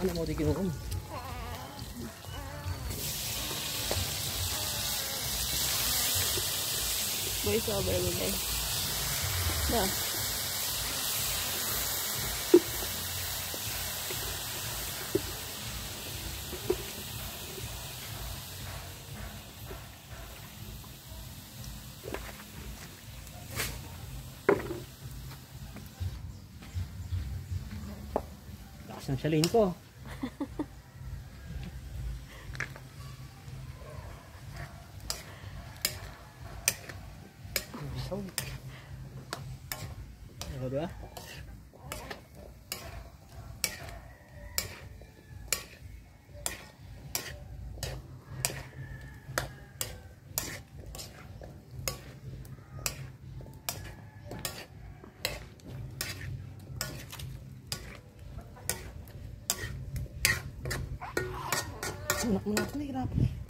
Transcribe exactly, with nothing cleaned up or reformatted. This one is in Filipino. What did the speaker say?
Ano mo di kinukum? Voice over mo ba? Da. Lakas ng salin ko. Ano ba? Anak mo na ako, nahirapan eh.